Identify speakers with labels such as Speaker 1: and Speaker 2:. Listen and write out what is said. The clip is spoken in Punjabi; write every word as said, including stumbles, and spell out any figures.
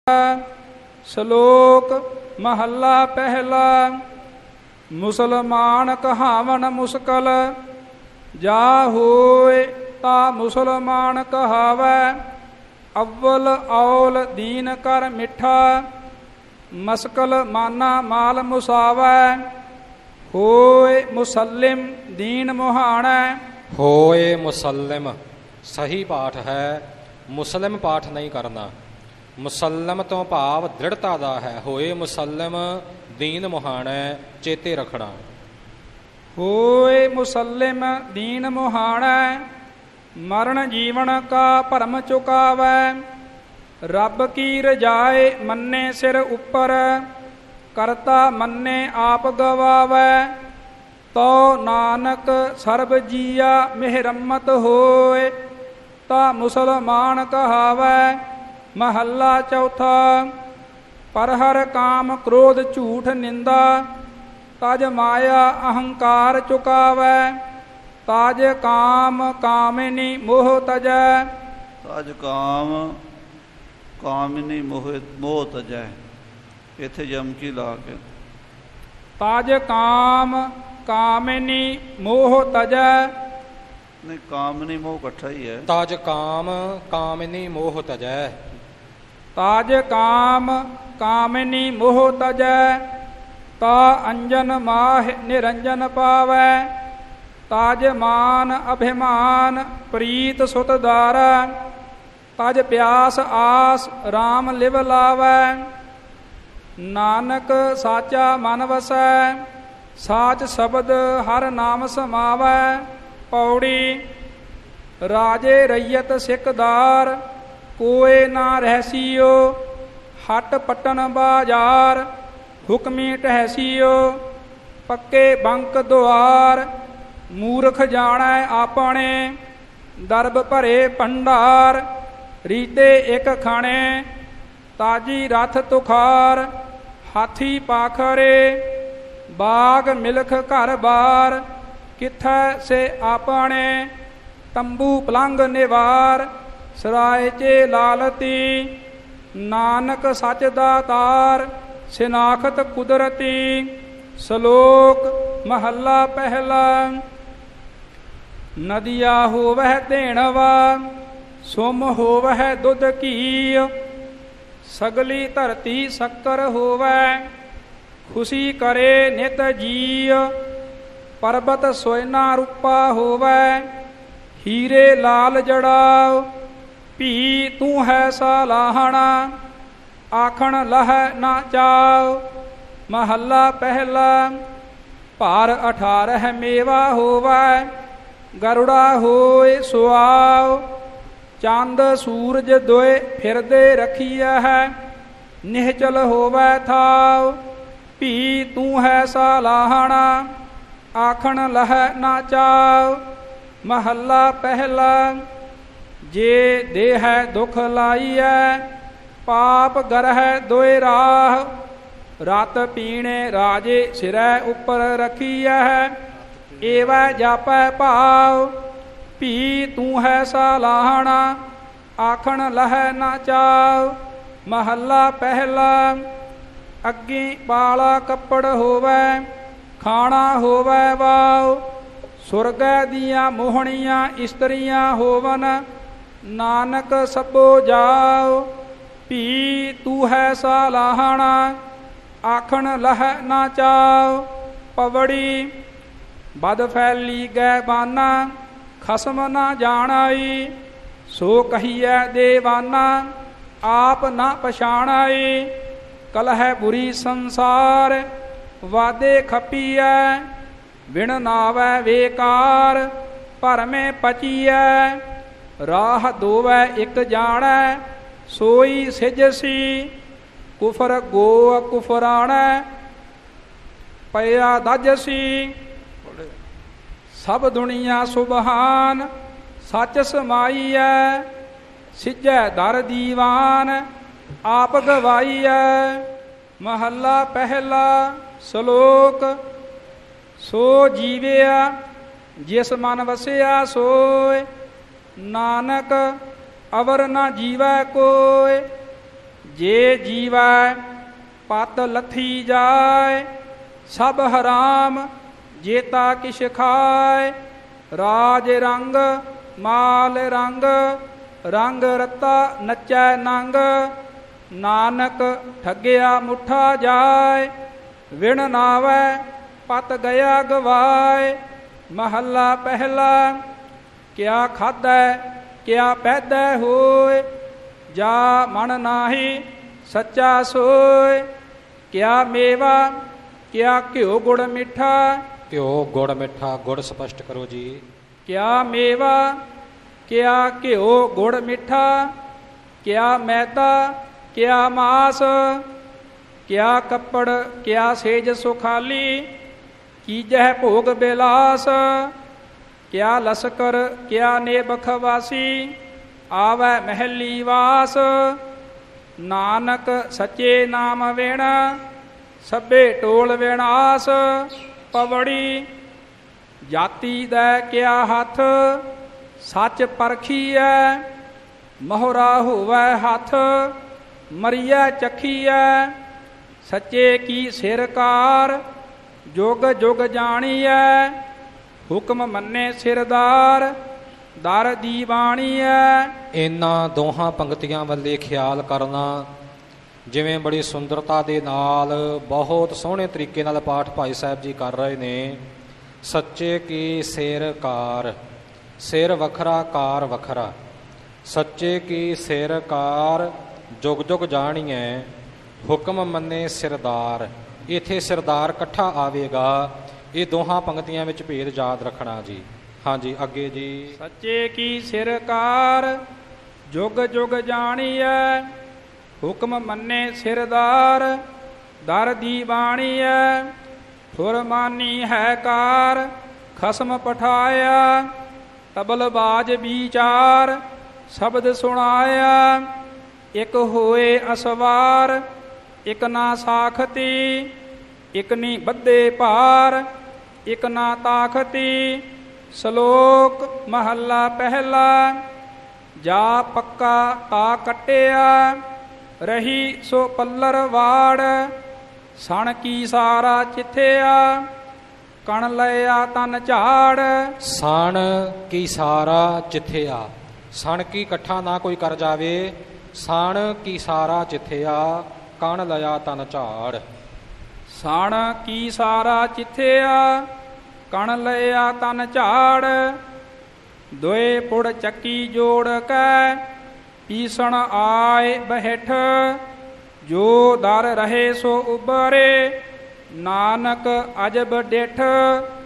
Speaker 1: ਸ਼ਲੋਕ ਮਹੱਲਾ ਪਹਿਲਾ। ਮੁਸਲਮਾਨ ਕਹਾਵਨ ਮੁਸਕਲ, ਜਾ ਹੋਏ ਤਾ ਮੁਸਲਮਾਨ ਕਹਾਵੈ। ਅਵਲ ਔਲ ਦੀਨ ਕਰ ਮਿੱਠਾ, ਮਸਕਲ ਮਾਨਾ ਮਾਲ ਮੁਸਾਵੈ। ਹੋਏ ਮੁਸਲਿਮ ਦੀਨ ਮੁਹਾਣੈ।
Speaker 2: ਹੋਏ ਮੁਸਲਿਮ ਸਹੀ ਪਾਠ ਹੈ, ਮੁਸਲਿਮ ਪਾਠ ਨਹੀਂ ਕਰਨਾ। ਮੁਸਲਿਮ ਤੋਂ ਭਾਵ ਦ੍ਰਿੜਤਾ ਦਾ ਹੈ। ਹੋਏ ਮੁਸਲਿਮ ਦੀਨ ਮੁਹਾਣੈ, ਚੇਤੇ ਰੱਖਣਾ।
Speaker 1: ਹੋਏ ਮੁਸਲਿਮ ਦੀਨ ਮੁਹਾਣੈ, ਮਰਨ ਜੀਵਨ ਕਾ ਭਰਮ ਚੁਕਾਵੈ। ਰੱਬ ਕੀ ਰਜਾਏ ਮੰਨੇ ਸਿਰ ਉੱਪਰ, ਕਰਤਾ ਮੰਨੇ ਆਪ ਗਵਾਵੈ। ਤੋ ਨਾਨਕ ਸਰਬ ਜੀਆ ਮਿਹਰਮਤ ਹੋਏ, ਤਾ ਮੁਸਲਮਾਨ ਕਹਾਵੈ। ਮਹੱਲਾ ਚੌਥਾ। ਪਰ ਹਰ ਕਾਮ ਕ੍ਰੋਧ ਝੂਠ ਨਿੰਦਾ, ਤਜ ਮਾਇਆ ਅਹੰਕਾਰ ਚੁਕਾਵੈ। ਤਾਜ ਕਾਮ ਕਾਮਿਨੀ ਮੋਹ ਤਜੈ।
Speaker 3: ਤਾਜ ਕਾਮ ਕਾਮਿਨੀ ਮੋਹ ਮੋਹ ਤਜੈ, ਇੱਥੇ ਯਮਕੀ ਲਾ ਕੇ।
Speaker 1: ਤਾਜ ਕਾਮ ਕਾਮਿਨੀ ਮੋਹ ਤਜੈ,
Speaker 3: ਨਹੀਂ ਕਾਮਿਨੀ ਮੋਹ ਇਕੱਠਾ ਹੀ ਹੈ।
Speaker 2: ਤਾਜ ਕਾਮ ਕਾਮਿਨੀ ਮੋਹ ਤਜੈ।
Speaker 1: ਤਾਜ ਕਾਮ ਕਾਮਿਨੀ ਮੋਹ ਤਜੈ, ਤਾ ਅੰਜਨ ਮਾਹ ਨਿਰੰਜਨ ਪਾਵੈ। ਤਾਜ ਮਾਨ ਅਭਿਮਾਨ ਪ੍ਰੀਤ ਸੁਤ ਦਾਰਾ, ਤਜ ਪਿਆਸ ਆਸ ਰਾਮ ਲਿਵ ਲਾਵੈ। ਨਾਨਕ ਸਾਚਾ ਮਨ ਵਸੈ, ਸਾਚ ਸ਼ਬਦ ਹਰ ਨਾਮ ਸਮਾਵੈ। ਪੌੜੀ। ਰਾਜੇ ਰਈਅਤ ਸਿੱਖਦਾਰ, ਕੋਏ ਨਾ ਰਹਿਸੀਓ। ਹਟ ਪਟਨ ਬਾਜ਼ਾਰ, ਹੁਕਮੀ ਟਹਿਸੀਓ। ਪੱਕੇ ਬੰਕ ਦੁਆਰ, ਮੂਰਖ ਜਾਣੈ ਆਪਣੇ। ਦਰਬ ਭਰੇ ਭੰਡਾਰ, ਰੀਤੇ ਇਕ ਖਾਣੇ। ਤਾਜੀ ਰਥ ਤੁਖਾਰ, ਹਾਥੀ ਪਾਖਰੇ। ਬਾਗ ਮਿਲਖ ਘਰ ਬਾਰ, ਕਿੱਥੈ ਸੇ ਆਪਣੇ। ਤੰਬੂ ਪਲੰਗ ਨਿਵਾਰ, ਸਰਾਏ ਚੇ ਲਾਲਤੀ। ਨਾਨਕ ਸੱਚ ਦਾਤਾਰ, ਸਿਨਾਖਤ ਕੁਦਰਤੀ। ਸ਼ਲੋਕ ਮਹੱਲਾ ਪਹਿਲਾ। ਨਦੀਆ ਹੋਵਹਿ ਦੇਣਵਾ, ਸੁਮ ਹੋਵਹਿ ਦੁੱਧ ਘੀ। ਸਗਲੀ ਧਰਤੀ ਸ਼ੱਕਰ ਹੋਵੈ, ਖੁਸ਼ੀ ਕਰੇ ਨਿਤ ਜੀ। ਪਰਬਤ ਸੋਇਨਾ ਰੂਪਾ ਹੋਵੈ, ਹੀਰੇ ਲਾਲ ਜੜਾਓ। ਭੀ ਤੂੰ ਹੈ ਸਾਲਾਹਣਾ, ਆਖਣ ਲਹਿ ਨਾ ਚਾਓ। ਮਹੱਲਾ ਪਹਿਲਾ। ਭਾਰ ਅਠਾਰਹ ਮੇਵਾ ਹੋਵੈ, ਗਰੁੜਾ ਹੋਏ ਸੁਆਓ। ਚੰਦ ਸੂਰਜ ਦੋਏ ਫਿਰਦੇ ਰਖੀਐ ਹੈ, ਨਿਹਚਲ ਹੋਵੈ ਥਾਓ। ਭੀ ਤੂੰ ਹੈ ਸਾਲਾਹਣਾ, ਆਖਣ ਲਹਿ ਨਾ ਚਾਓ। ਮਹੱਲਾ ਪਹਿਲਾ। ਜੇ ਦੇਹ ਦੁਖ ਲਾਈਐ, ਪਾਪ ਗਰਹਿ ਦੋਇ ਰਾਹ। ਰਤ ਪੀਣੇ ਰਾਜੇ ਸਿਰੈ ਉੱਪਰ ਰਖੀਐ, ਏਵੈ ਜਾਪੈ ਭਾਉ। ਭੀ ਤੂੰ ਹੈ ਸਾਲਾਹਣਾ, ਆਖਣ ਲਹਿ ਨਾ ਚਾਓ। ਮਹੱਲਾ ਪਹਿਲਾ। ਅੱਗੀ ਪਾਲਾ ਕੱਪੜ ਹੋਵੈ, ਖਾਣਾ ਹੋਵੈ ਵਾਉ। ਸੁਰਗੈ ਦੀਆਂ ਮੋਹਣੀਆਂ ਇਸਤਰੀਆਂ ਹੋਵਨ, ਨਾਨਕ ਸਭੋ ਜਾਓ। ਭੀ ਤੂੰ ਹੈ ਸਾਲਾਹਣਾ, ਆਖਣ ਲਹਿ ਨਾ ਚਾਓ। ਪਵੜੀ। ਬਦ ਫੈਲੀ ਗੈ ਬਾਨਾ, ਖਸਮ ਨਾ ਜਾਣਾਈ। ਸੋ ਕਹੀਐ ਦੇਵਾਨਾ, ਆਪ ਨਾ ਪਛਾਣਾਈ। ਕਲਹਿ ਬੁਰੀ ਸੰਸਾਰ, ਵਾਦੇ ਖਪੀਐ। ਵਿਣ ਨਾਵੈ ਵੇਕਾਰ, ਭਰਮੇ ਪਚੀਐ। ਰਾਹ ਦੋਵੈ ਇਕ ਜਾਣੈ, ਸੋਈ ਸਿਜਸੀ। ਕੁਫਰ ਗੋ ਕੁਫਰਾਣੈ, ਪਿਆ ਦਜਸੀ। ਸਭ ਦੁਨੀਆ ਸੁਬਹਾਨ, ਸੱਚ ਸਮਾਈਐ। ਸਿਜੈ ਦਰ ਦੀਵਾਨ, ਆਪ ਗਵਾਈਐ। ਮਹੱਲਾ ਪਹਿਲਾ। ਸ਼ਲੋਕ। ਸੋ ਜੀਵਿਆ ਜਿਸ ਮਨ ਵਸਿਆ ਸੋਏ, ਨਾਨਕ ਅਵਰ ਨਾ ਜੀਵੈ ਕੋਇ। जे जीवै पत लथी जाय, सब हराम जेता किश खाय। राज रंग माल रंग, रंग रता नचै नंग। नानक ठगया मुठा जाय, विण नावै पत गया गवाय। महला पहला क्या खादै क्या पैदै होय, जा मन नाहि सच्चा सोय। क्या मेवा क्या घ्यो गुड़ मिठा,
Speaker 2: घ्यो गुड़ मिठा, गुड़ स्पष्ट करो जी।
Speaker 1: क्या मेवा क्या घ्यो गुड़ मिठा, क्या मैदा क्या मास। क्या कपड़ क्या सेज सुखाली, कीजह भोग बिलास। क्या लश्कर क्या नेब खवासी, आवै महली वास। नानक सच्चे नाम वेण, सभे टोल विनाश। पवड़ी जाति दै क्या हथ, सच परखीऐ। मोहरा होवै हथ, मरिया चखीऐ। सच्चे की सिरकार, जुग जुग जाणीऐ। हुक्म मन्ने सिरदार, दर दीवाणीऐ।
Speaker 2: ਇਹਨਾਂ ਦੋਹਾਂ ਪੰਕਤੀਆਂ ਵੱਲੇ ਖਿਆਲ ਕਰਨਾ। ਜਿਵੇਂ ਬੜੀ ਸੁੰਦਰਤਾ ਦੇ ਨਾਲ ਬਹੁਤ ਸੋਹਣੇ ਤਰੀਕੇ ਨਾਲ ਪਾਠ ਭਾਈ ਸਾਹਿਬ ਜੀ ਕਰ ਰਹੇ ਨੇ। ਸੱਚੇ ਕੀ ਸਿਰ ਕਾਰ, ਸਿਰ ਵੱਖਰਾ ਕਾਰ ਵੱਖਰਾ। ਸੱਚੇ ਕੀ ਸਿਰ ਕਾਰ, ਜੁਗ ਜੁਗ ਜਾਣੀਐ। ਹੁਕਮ ਮੰਨੇ ਸਿਰਦਾਰ, ਇੱਥੇ ਸਿਰਦਾਰ ਇਕੱਠਾ ਆਵੇਗਾ। ਇਹ ਦੋਹਾਂ ਪੰਕਤੀਆਂ ਵਿੱਚ ਭੇਦ ਯਾਦ ਰੱਖਣਾ ਜੀ। ਹਾਂਜੀ ਅੱਗੇ ਜੀ।
Speaker 1: ਸੱਚੇ ਕੀ ਸਿਰਕਾਰ, ਜੁਗ ਜੁਗ ਜਾਣੀਐ। ਹੁਕਮ ਮੰਨੇ ਸਿਰਦਾਰ, ਦਰ ਦੀਵਾਣੀਐ। ਫੁਰਮਾਨੀ ਹੈ ਕਾਰ, ਖਸਮ ਪਠਾਇਆ। ਤਬਲਬਾਜ ਵਿਚਾਰ, ਸ਼ਬਦ ਸੁਣਾਇਆ। ਇਕ ਹੋਏ ਅਸਵਾਰ, ਇਕ ਨਾ ਸਾਖਤੀ। ਇਕ ਨੀ ਬੱਧੇ ਭਾਰ, ਇਕ ਨਾ ਤਾਖਤੀ। ਸ਼ਲੋਕ ਮਹੱਲਾ ਪਹਿਲਾ। ਜਾ ਪੱਕਾ ਤਾ ਕੱਟਿਆ, ਰਹੀ ਸੋ ਪੱਲਰ ਵਾੜ। ਸਣ ਕੀ ਸਾਰਾ ਚਿੱਥਿਆ, ਕਣ ਲਿਆ ਤਨ ਝਾੜ।
Speaker 2: ਸਣ ਕੀ ਸਾਰਾ ਚਿੱਥਿਆ, ਸਣ ਕੀ ਇਕੱਠਾ ਨਾ ਕੋਈ ਕਰ ਜਾਵੇ। ਸਣ ਕੀ ਸਾਰਾ ਚਿੱਥਿਆ, ਕਣ ਲਿਆ ਤਨ ਝਾੜ।
Speaker 1: ਸਣ ਕੀ ਸਾਰਾ ਚਿੱਥਿਆ, ਕਣ ਲਿਆ ਤਨ ਝਾੜ। ਦੋਏ ਪੁੜ ਚੱਕੀ ਜੋੜ ਕੈ, ਪੀਸਣ ਆਏ ਬਹਿਠ। ਜੋ ਦਰ ਰਹੇ ਸੋ ਉਬਰੇ, ਨਾਨਕ ਅਜਬ ਡਿਠ।